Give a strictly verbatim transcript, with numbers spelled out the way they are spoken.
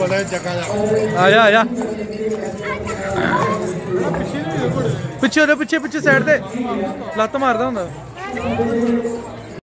आ जा आ जा पिछे पिछे पिछे साइड ते लत्त मारदा हुंदा